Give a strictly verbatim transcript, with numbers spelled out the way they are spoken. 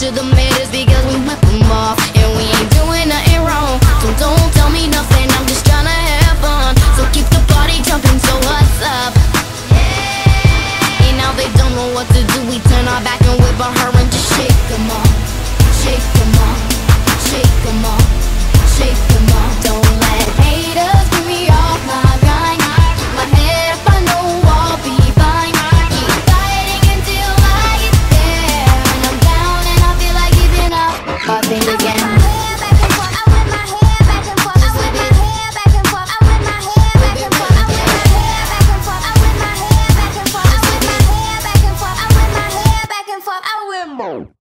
to the haters because we whip them off, and we ain't doing nothing wrong. So don't tell me nothing, I'm just tryna have fun. So keep the party jumping, so what's up? And now they don't know what to do. We turn our back and whip on her and just shake them off. Shake them off, shake them off, shake them off. Don't let haters get me off my grind. Keep my head up, I know I'll be fine. Keep fighting until I get there. When I'm down and I feel like giving up, I think again. I win more.